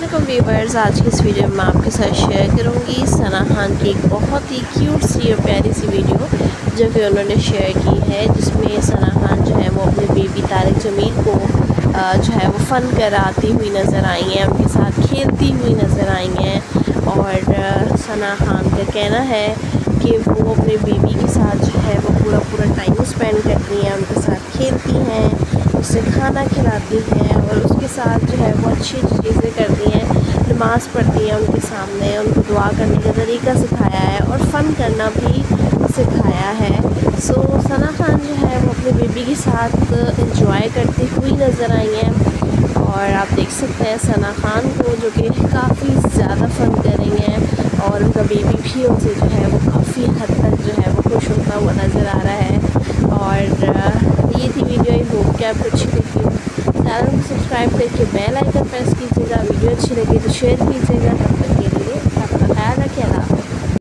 वालेकुम व्यूवर्स, आज की इस वीडियो में मैं आपके साथ शेयर करूंगी सना खान की एक बहुत ही क्यूट सी और प्यारी सी वीडियो जो कि उन्होंने शेयर की है, जिसमें सना खान जो है वो अपने बेबी तारिक जमील को जो है वो फ़न कराती हुई नज़र आई हैं, उनके साथ खेलती हुई नज़र आई हैं। और सना खान का कहना है कि वो अपने बेबी के साथ जो है वो पूरा टाइम स्पेंड करती हैं, उनके साथ खेलती हैं, उसे खाना खिलाती हैं और उसके साथ जो है वो अच्छी चीज़ें करती हैं। नमाज़ पढ़ती हैं उनके सामने, उनको दुआ करने का तरीका सिखाया है और फ़न करना भी सिखाया है। सो सना खान जो है वो अपने बेबी के साथ इंजॉय करती हुई नज़र आई हैं और आप देख सकते हैं सना खान को जो कि काफ़ी ज़्यादा फ़न कर रही हैं और उनका बेबी भी उनसे जो है वो काफ़ी हद तक जो है वो खुश होता हुआ नज़र आ रहा है। और ये थी वीडियो, आई होप कि आपको अच्छी लगी हो। चैनल को सब्सक्राइब करके बेल आइकन प्रेस कीजिएगा। वीडियो अच्छी लगी तो शेयर कीजिएगा।